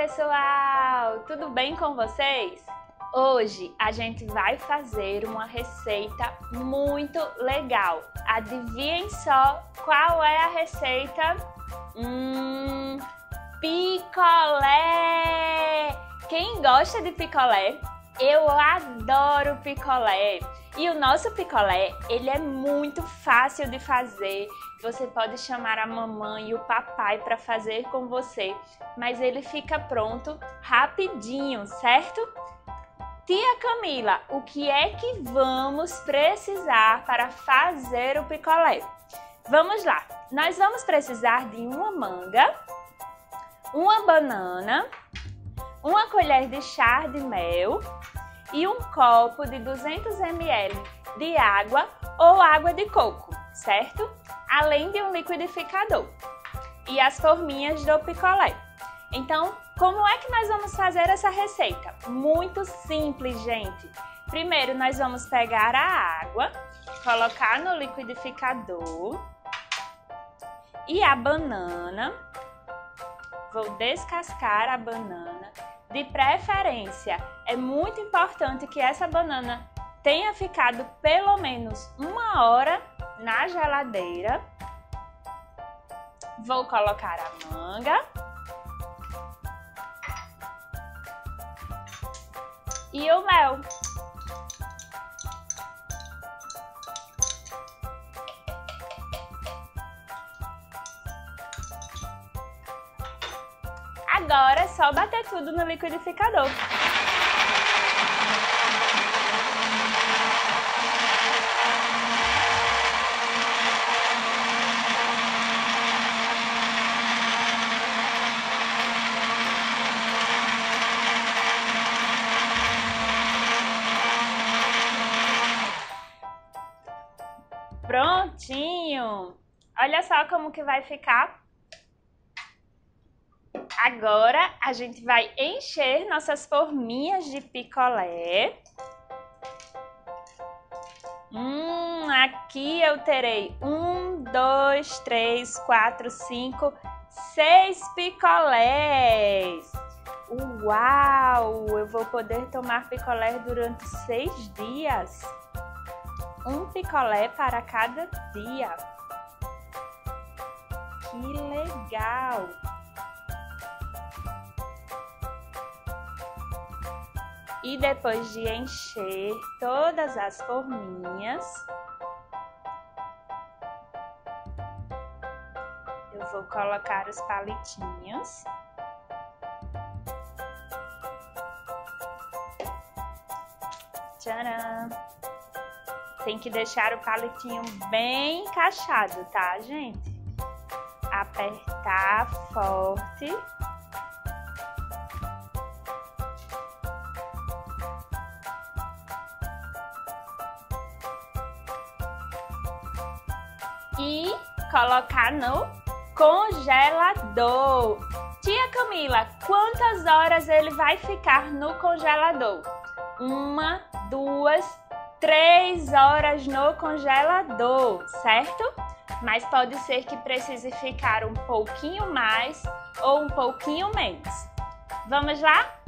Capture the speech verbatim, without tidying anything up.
pessoal! Tudo bem com vocês? Hoje a gente vai fazer uma receita muito legal. Adivinhem só qual é a receita? Hum, picolé! Quem gosta de picolé? Eu adoro picolé! E o nosso picolé, ele é muito fácil de fazer. Você pode chamar a mamãe e o papai para fazer com você, mas ele fica pronto rapidinho, certo? Tia Camila, o que é que vamos precisar para fazer o picolé? Vamos lá! Nós vamos precisar de uma manga, uma banana, uma colher de chá de mel e um copo de duzentos mililitros de água ou água de coco, certo? Além de um liquidificador e as forminhas do picolé. Então, como é que nós vamos fazer essa receita? Muito simples, gente. Primeiro, nós vamos pegar a água, colocar no liquidificador e a banana. Vou descascar a banana. De preferência, é muito importante que essa banana tenha ficado pelo menos uma hora na geladeira. Vou colocar a manga e o mel. Agora é só bater tudo no liquidificador. Prontinho! Olha só como que vai ficar. Agora a gente vai encher nossas forminhas de picolé. Hum, aqui eu terei um, dois, três, quatro, cinco, seis picolés. Uau! Eu vou poder tomar picolé durante seis dias. Um picolé para cada dia. Que legal! E depois de encher todas as forminhas, eu vou colocar os palitinhos. Tcharam! Tem que deixar o palitinho bem encaixado, tá, gente? Apertar forte. E colocar no congelador. Tia Camila, quantas horas ele vai ficar no congelador? Uma, duas, três horas no congelador, certo? Mas pode ser que precise ficar um pouquinho mais ou um pouquinho menos. Vamos lá?